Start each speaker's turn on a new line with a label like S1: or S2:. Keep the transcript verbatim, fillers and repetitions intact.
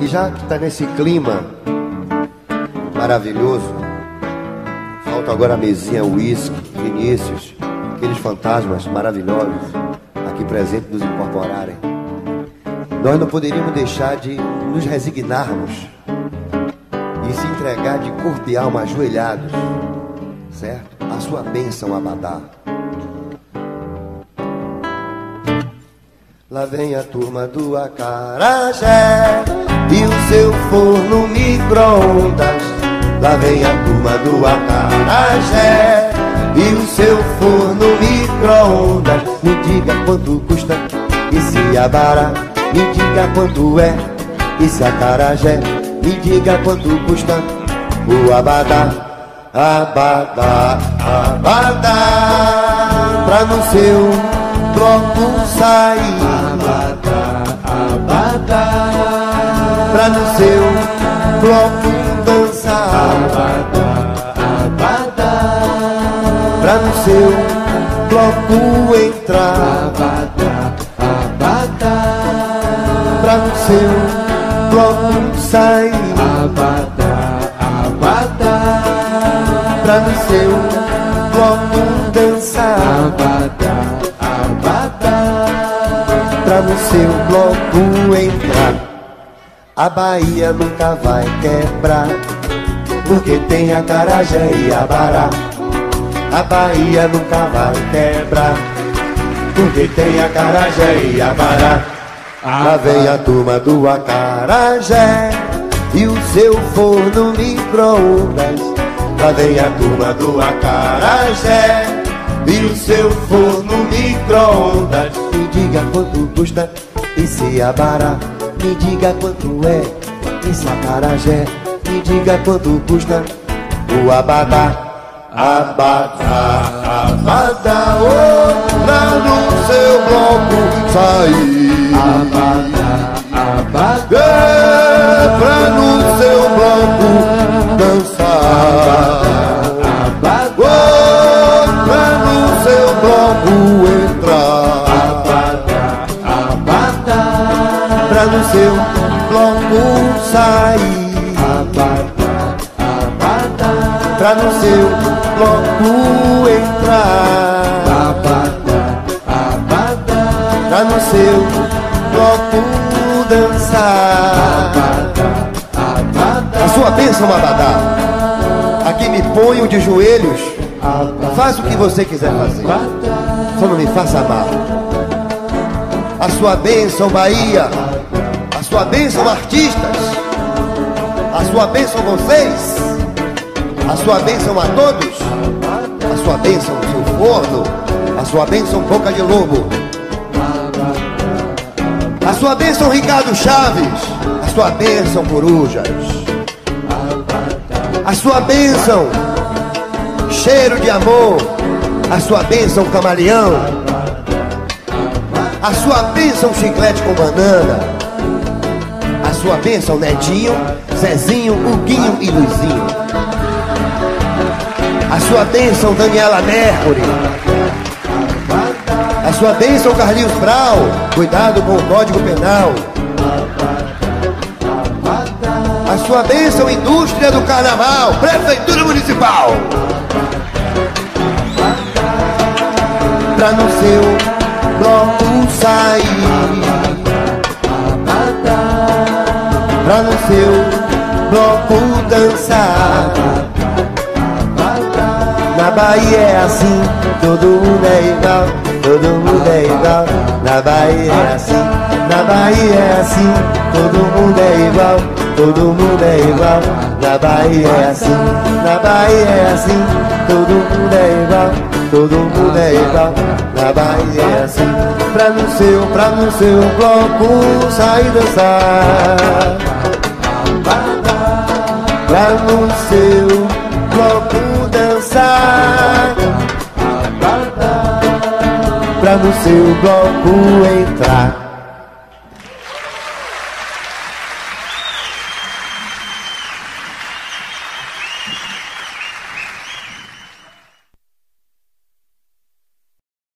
S1: E já que está nesse clima maravilhoso, falta agora a mesinha Whisky, Vinícius, aqueles fantasmas maravilhosos aqui presentes nos incorporarem. Nós não poderíamos deixar de nos resignarmos e se entregar de corpo e alma ajoelhados, certo? A sua bênção, Abadá. Lá vem a turma do acarajé e o seu forno micro-ondas. Lá vem a turma do acarajé e o seu forno micro-ondas. Me diga quanto custa esse abará, me diga quanto é esse acarajé, me diga quanto custa o abadá. Abadá, abadá, pra no seu bloco sair. Abadá, abadá, pra no seu bloco dançar. Abadá, abadá, pra no seu bloco entrar. Abadá, abadá, pra no seu bloco sair. Abadá, abadá, pra no seu bloco dançar. Abadá, abadá, pra no seu bloco entrar. A Bahia nunca vai quebrar, porque tem acarajé e abará. A Bahia nunca vai quebrar, porque tem acarajé e abará. Lá vem a turma do acarajé e o seu forno micro-ondas. Lá vem a turma do acarajé e o seu forno micro-ondas. Me diga quanto custa esse abará, me diga quanto é esse acarajé, me diga quanto custa o abadá. Abadá, abadá, oh, pra no seu bloco sair. Abadá, abadá, é, pra no seu bloco dançar. Abadá, oh, pra no seu bloco entrar. Abadá, abadá, pra no seu bloco sair. Abadá, abadá, pra no seu bloco entrar. Abadá, abadá, pra no seu bloco dançar. Abadá, abadá, a sua bênção, Abadá. Aqui me ponho de joelhos. Faz o que você quiser fazer, só não me faça mal. A sua bênção, Bahia. A sua bênção, artistas. A sua bênção, vocês. A sua bênção a todos. A sua bênção, seu forno. A sua bênção, boca de lobo. A sua bênção, Ricardo Chaves. A sua bênção, corujas. A sua bênção, cheiro de amor. A sua bênção, camaleão. A sua bênção, chiclete com banana. A sua bênção, Netinho, Zezinho, Huguinho e Luizinho. A sua bênção, Daniela Mercury. A sua bênção, Carlinhos Brau. Cuidado com o Código Penal. A sua bênção, Indústria do Carnaval. Prefeitura Municipal. Pra no seu bloco sair. Pra no seu bloco dançar. Na Bahia é assim, todo mundo é igual, todo mundo é igual. Na Bahia é assim, na Bahia é assim, todo mundo é igual, todo mundo é igual. Na Bahia é assim, na Bahia é assim, todo mundo é igual, todo mundo é igual. Na Bahia é assim, pra no seu, pra no seu bloco sair dançar. Pra no seu bloco dançar. Pra no seu bloco entrar.